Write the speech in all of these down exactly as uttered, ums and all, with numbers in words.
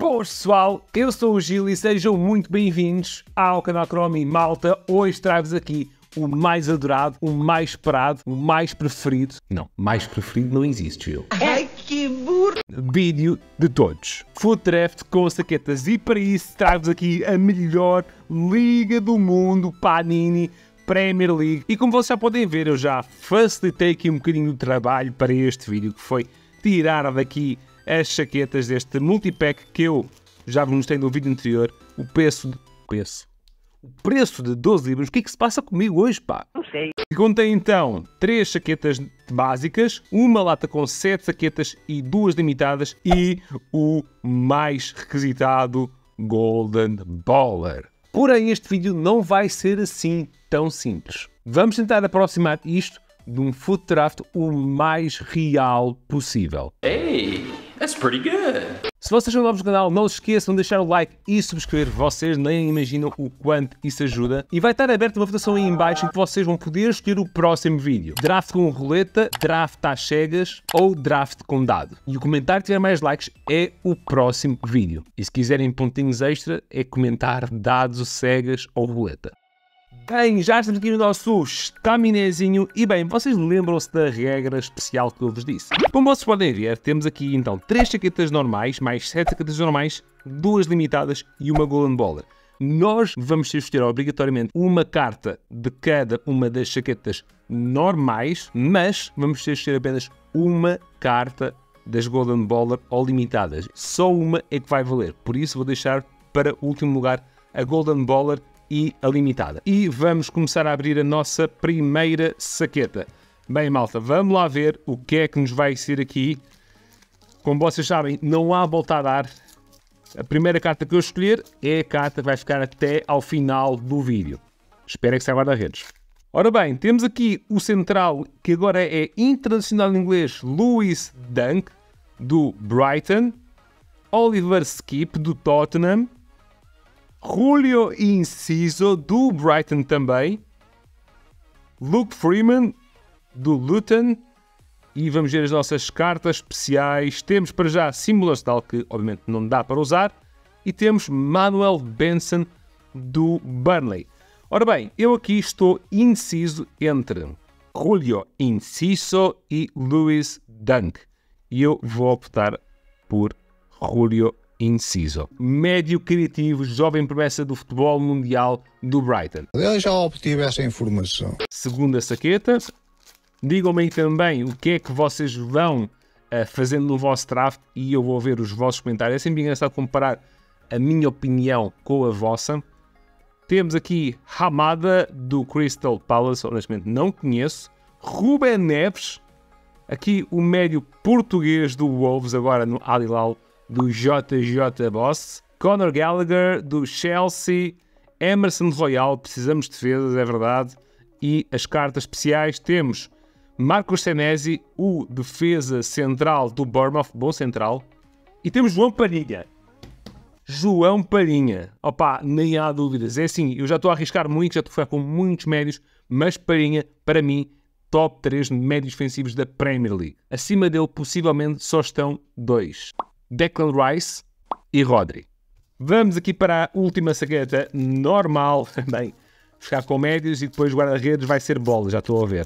Boas pessoal, eu sou o Gil e sejam muito bem-vindos ao canal Chromie Malta. Hoje trago-vos aqui o mais adorado, o mais esperado, o mais preferido. Não, mais preferido não existe, Gil. Ai, que burro! Vídeo de todos. Foot Draft com saquetas e para isso trago-vos aqui a melhor liga do mundo, Panini Premier League. E como vocês já podem ver, eu já facilitei aqui um bocadinho de trabalho para este vídeo, que foi tirar daqui as chaquetas deste multipack que eu já vos mostrei no vídeo anterior. O preço de... preço. O preço de doze libras. O que é que se passa comigo hoje, pá? Não sei. Que contém então três chaquetas básicas, uma lata com sete saquetas e duas limitadas e o mais requisitado Golden Baller. Porém, este vídeo não vai ser assim tão simples. Vamos tentar aproximar isto de um Foot Draft o mais real possível. Hey, that's pretty good. Se vocês são novos no canal, não se esqueçam de deixar o like e subscrever. Vocês nem imaginam o quanto isso ajuda. E vai estar aberta uma votação aí em baixo em que vocês vão poder escolher o próximo vídeo. Draft com roleta, draft às cegas ou draft com dado. E o comentário que tiver mais likes é o próximo vídeo. E se quiserem pontinhos extra, é comentar dados, cegas ou roleta. Bem, já estamos aqui no nosso estaminézinho e bem, vocês lembram-se da regra especial que eu vos disse. Como vocês podem ver, temos aqui então três chaquetas normais, mais sete chaquetas normais, duas limitadas e uma Golden Baller. Nós vamos ter de escolher obrigatoriamente uma carta de cada uma das chaquetas normais, mas vamos ter de escolher apenas uma carta das Golden Baller ou limitadas. Só uma é que vai valer, por isso vou deixar para o último lugar a Golden Baller e a limitada. E vamos começar a abrir a nossa primeira saqueta. Bem, malta, vamos lá ver o que é que nos vai ser aqui. Como vocês sabem, não há volta a dar. A primeira carta que eu escolher é a carta que vai ficar até ao final do vídeo. Espero que saia guarda-redes. Ora bem, temos aqui o central, que agora é internacional em inglês, Lewis Dunk, do Brighton. Oliver Skip, do Tottenham. Julio Inciso, do Brighton também. Luke Freeman, do Luton. E vamos ver as nossas cartas especiais. Temos para já Simulação, que obviamente não dá para usar. E temos Manuel Benson, do Burnley. Ora bem, eu aqui estou indeciso entre Julio Inciso e Lewis Dunk. E eu vou optar por Julio Inciso. Médio criativo, jovem promessa do futebol mundial do Brighton. Eu já obtive essa informação. Segunda saqueta. Digam-me também o que é que vocês vão uh, fazendo no vosso draft e eu vou ver os vossos comentários. É sempre engraçado comparar a minha opinião com a vossa. Temos aqui Hamada, do Crystal Palace, honestamente não conheço. Ruben Neves, aqui o médio português do Wolves, agora no Al Hilal, do J J Boss. Conor Gallagher, do Chelsea. Emerson Royal, precisamos de defesas, é verdade. E as cartas especiais temos Marcos Senesi, o defesa central do Bournemouth, bom central. E temos João Palhinha. João Palhinha. Opa, nem há dúvidas. É assim, eu já estou a arriscar muito, já estou a ficar com muitos médios, mas Palhinha, para mim, top três médios defensivos da Premier League. Acima dele, possivelmente, só estão dois. Declan Rice e Rodri. Vamos aqui para a última saqueta normal. Bem, ficar com médios e depois guarda-redes vai ser bola, já estou a ver.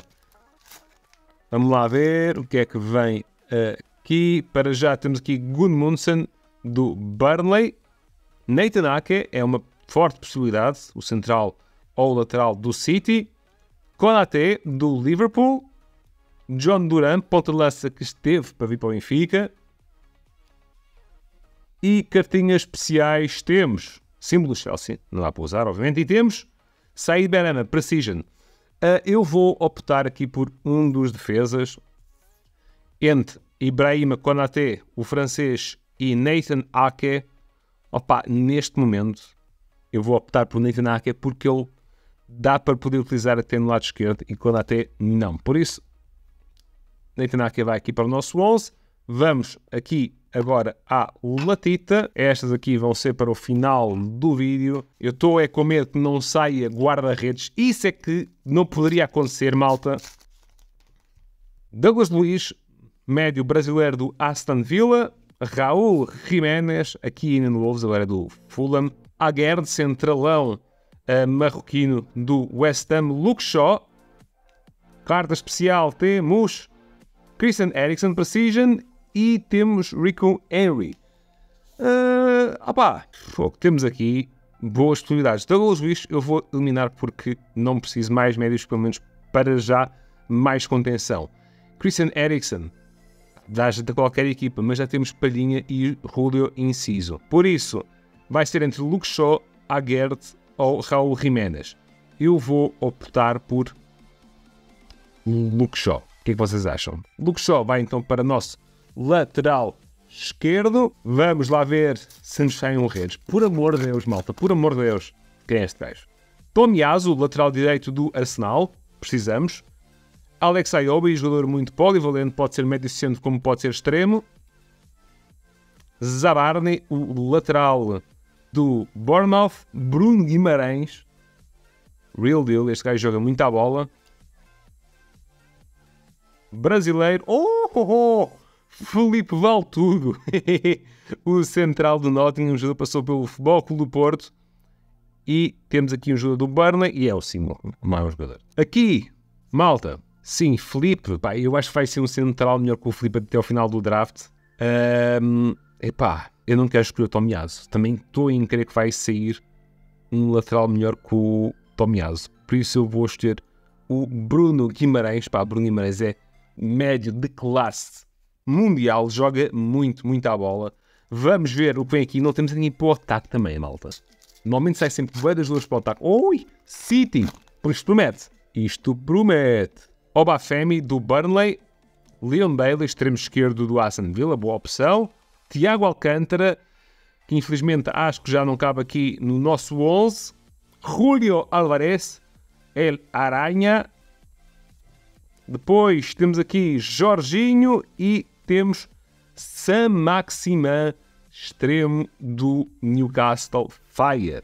Vamos lá ver o que é que vem aqui. Para já temos aqui Gudmundsson, do Burnley. Nathan Ake é uma forte possibilidade, o central ou lateral do City. Konaté, do Liverpool. John Duran, ponta de lança que esteve para vir para o Benfica. E cartinhas especiais temos símbolo Chelsea, não dá para usar, obviamente, e temos Said Benrahma, Precision. Uh, eu vou optar aqui por um dos defesas, entre Ibrahima Konaté, o francês, e Nathan Ake. Opa, neste momento, eu vou optar por Nathan Ake porque ele dá para poder utilizar até no lado esquerdo e Konaté não. Por isso, Nathan Ake vai aqui para o nosso onze. Vamos aqui agora à latita. Estas aqui vão ser para o final do vídeo. Eu estou é com medo que não saia guarda-redes. Isso é que não poderia acontecer, malta. Douglas Luiz, médio brasileiro do Aston Villa. Raul Jiménez, aqui no Wolves, agora do Fulham. Aguerd, centralão uh, marroquino do West Ham. Luke Shaw. Carta especial temos Christian Eriksen Precision e temos Rico Henry. Uh, opá, temos aqui boas possibilidades. Douglas Luiz eu vou eliminar porque não preciso mais médios, pelo menos para já, mais contenção. Christian Eriksen dá gente a qualquer equipa, mas já temos Palhinha e Julio Inciso. Por isso, vai ser entre Luke Shaw, Aguerd ou Raul Jiménez. Eu vou optar por Luke Shaw. O que é que vocês acham? Luke Shaw vai então para nosso lateral esquerdo. Vamos lá ver se nos saem um redes. Por amor de Deus, malta, por amor de Deus. Quem é este gajo? Tomiyasu, lateral direito do Arsenal. Precisamos. Alex Iwobi, jogador muito polivalente, pode ser médio centro como pode ser extremo. Zabarni, o lateral do Bournemouth. Bruno Guimarães, real deal, este gajo joga muito à bola. Brasileiro, oh, oh, oh. Filipe Valtudo, o central do Nottingham, um jogador que passou pelo Futebol Clube do Porto. E temos aqui um jogador do Burnley e é o Simon, o maior jogador. Aqui, malta, sim, Filipe, pá, eu acho que vai ser um central melhor que o Filipe até ao final do draft. Um, epá, eu não quero escolher o Tomiyasu. Também estou em crer que vai sair um lateral melhor que o Tomiyasu. Por isso eu vou escolher o Bruno Guimarães. Pá, Bruno Guimarães é médio de classe mundial, joga muito, muito à bola. Vamos ver o que vem aqui. Não temos ninguém para o ataque também, malta. Normalmente sai sempre bué das duas para o ataque. Ui, City, por isto promete. Isto promete. Obafemi do Burnley. Leon Bailey, extremo esquerdo do Aston Villa, boa opção. Tiago Alcântara, que infelizmente acho que já não cabe aqui no nosso onze. Julio Alvarez, El Aranha. Depois temos aqui Jorginho e temos Sam Maximin, extremo do Newcastle Fire.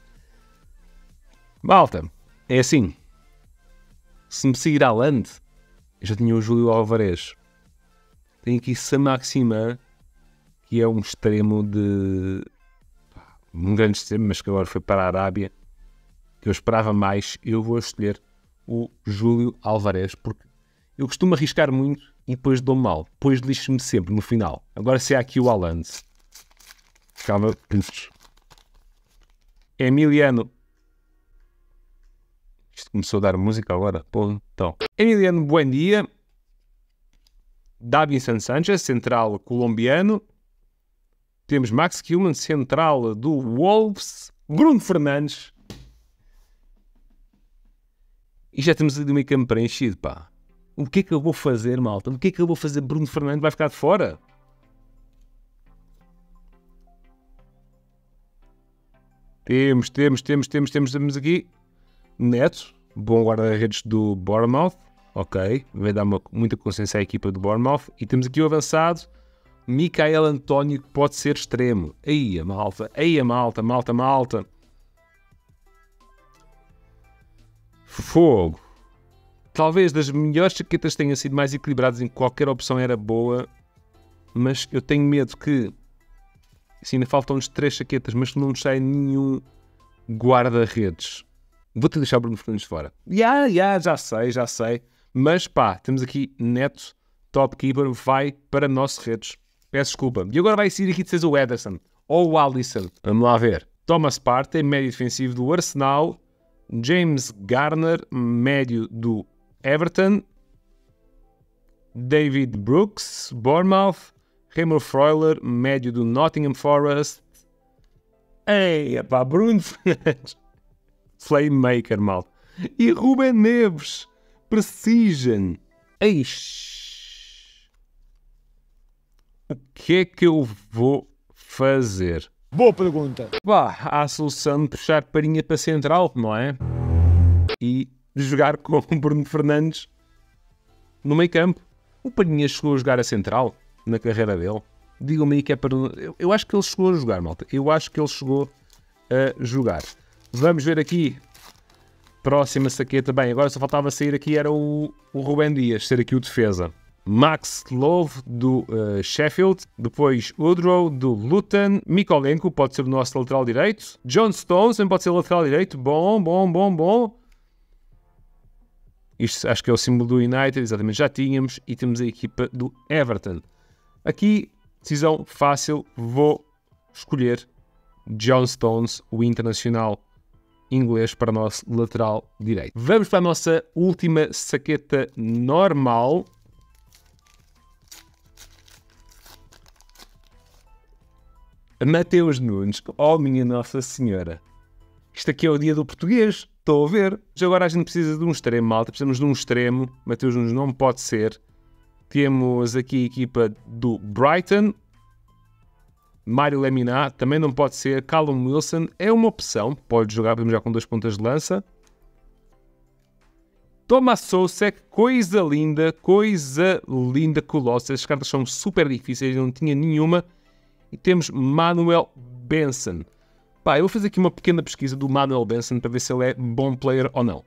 Malta, é assim. Se me seguir a Land, eu já tinha o Júlio Alvarez. Tenho aqui Sam Maximin, que é um extremo de... um grande extremo, mas que agora foi para a Arábia. Que eu esperava mais. Eu vou escolher o Júlio Alvarez, porque eu costumo arriscar muito e depois dou mal. Depois lixo-me sempre no final. Agora se há aqui o Haaland. Calma. Emiliano. Isto começou a dar música agora. Pô, então. Emiliano Buendia. Davinson Sanchez, central colombiano. Temos Max Kilman, central do Wolves. Bruno Fernandes. E já temos ali o meio campo preenchido, pá. O que é que eu vou fazer, malta? O que é que eu vou fazer? Bruno Fernandes vai ficar de fora? Temos, temos, temos, temos, temos, temos aqui Neto, bom guarda-redes do Bournemouth. Ok, vai dar uma, muita consciência à equipa do Bournemouth. E temos aqui o avançado, Michael António, que pode ser extremo. Aí a malta, aí a malta, malta, malta. Fogo. Talvez das melhores chaquetas tenham sido mais equilibradas, em qualquer opção era boa, mas eu tenho medo que, assim, ainda faltam-nos três chaquetas, mas não nos sai nenhum guarda-redes. Vou-te deixar o Bruno Fernandes fora. Ya, ya, já sei, já sei. Mas pá, temos aqui Neto, top keeper, vai para nosso redes. Peço desculpa. E agora vai sair aqui de ser o Ederson ou o Alisson. Vamos lá ver. Thomas Partey, médio defensivo do Arsenal. James Garner, médio do Everton. David Brooks, Bournemouth. Remo Freuler, médio do Nottingham Forest. Ei, pá, Bruno Fernandes. Playmaker, mal. E Ruben Neves, Precision. Eish. O que é que eu vou fazer? Boa pergunta. Bah, há a solução de puxar Palhinha para central, não é? E jogar com o Bruno Fernandes no meio campo. O Palhinha chegou a jogar a central na carreira dele. Digam-me aí que é para... Eu, eu acho que ele chegou a jogar, malta. Eu acho que ele chegou a jogar. Vamos ver aqui. Próxima saqueta. Bem, agora só faltava sair aqui era o, o Rubem Dias, ser aqui o defesa. Max Love do uh, Sheffield, depois Woodrow do Luton, Mikolenko pode ser o nosso lateral direito, John Stones também pode ser lateral direito, bom, bom, bom, bom. Isto acho que é o símbolo do United, exatamente, já tínhamos, e temos a equipa do Everton. Aqui, decisão fácil, vou escolher John Stones, o internacional inglês, para o nosso lateral direito. Vamos para a nossa última saqueta normal. Mateus Nunes, oh minha Nossa Senhora, isto aqui é o dia do português, estou a ver. Mas agora a gente precisa de um extremo, malta, precisamos de um extremo. Mateus Nunes não pode ser. Temos aqui a equipa do Brighton, Mário Lemina também não pode ser, Callum Wilson é uma opção, pode jogar, podemos jogar com duas pontas de lança. Thomas Soucek, coisa linda, coisa linda, colossa, as cartas são super difíceis, não tinha nenhuma. E temos Manuel Benson. Pá, eu vou fazer aqui uma pequena pesquisa do Manuel Benson para ver se ele é bom player ou não.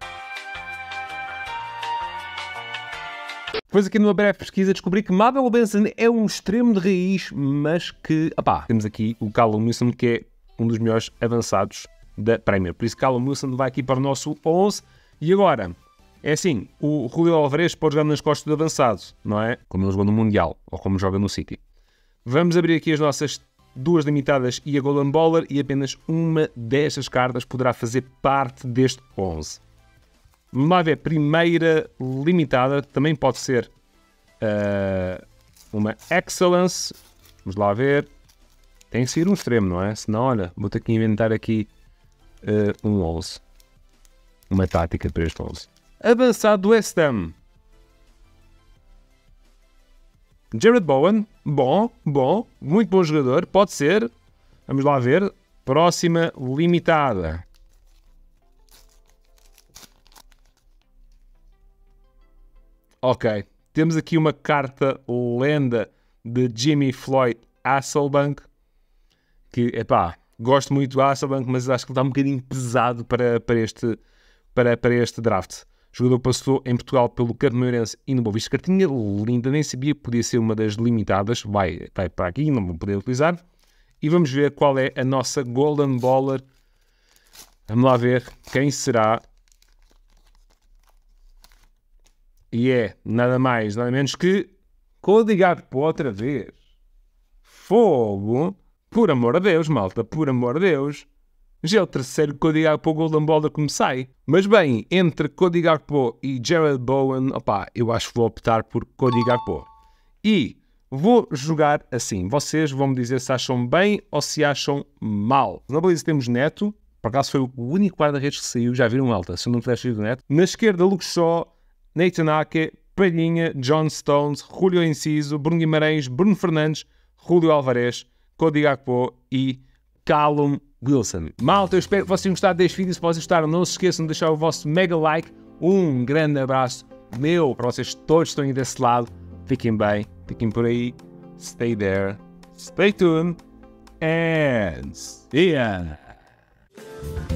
Depois aqui numa breve pesquisa descobri que Manuel Benson é um extremo de raiz, mas que, opá, temos aqui o Callum Wilson, que é um dos melhores avançados da Premier. Por isso Callum Wilson vai aqui para o nosso onze. E agora, é assim, o Julio Alvarez pode jogar nas costas do avançado, não é? Como ele jogou no Mundial, ou como joga no City. Vamos abrir aqui as nossas duas limitadas e a Golden Baller, e apenas uma destas cartas poderá fazer parte deste onze. Vamos lá ver, primeira limitada, também pode ser uh, uma Excellence. Vamos lá ver. Tem que ser um extremo, não é? Senão, olha, vou ter que inventar aqui uh, um onze. Uma tática para este onze. Avançado do West Ham. Jared Bowen, bom, bom, muito bom jogador, pode ser. Vamos lá ver. Próxima limitada. Ok, temos aqui uma carta lenda de Jimmy Floyd Hasselbank, que, epá, gosto muito do Hasselbank, mas acho que ele está um bocadinho pesado para, para, este, para, para este draft. O jogador passou em Portugal pelo Cameirense e no Boa Vista. Cartinha linda, nem sabia que podia ser uma das limitadas. Vai, vai para aqui, não vou poder utilizar. E vamos ver qual é a nossa Golden Baller. Vamos lá ver quem será. E é nada mais, nada menos que Cody Gakpo outra vez. Fogo! Por amor de Deus, malta, por amor de Deus. Já é o terceiro Cody Gakpo Golden Baller que me sai. Mas bem, entre Cody Gakpo e Jared Bowen, opá, eu acho que vou optar por Cody Gakpo. E vou jogar assim. Vocês vão me dizer se acham bem ou se acham mal. Na baliza temos Neto. Por acaso foi o único guarda-redes que saiu. Já viram, alta? Se eu não tivesse ido Neto. Na esquerda, Luke Shaw, Nathan Ake, Palhinha, John Stones, Julio Enciso, Bruno Guimarães, Bruno Fernandes, Julio Alvarez, Cody Gakpo e Callum Wilson. Malta, eu espero que vocês tenham gostado deste vídeo. Se vocês gostaram, não se esqueçam de deixar o vosso mega like. Um grande abraço meu para vocês todos que estão aí desse lado. Fiquem bem, fiquem por aí. Stay there, stay tuned, and see ya!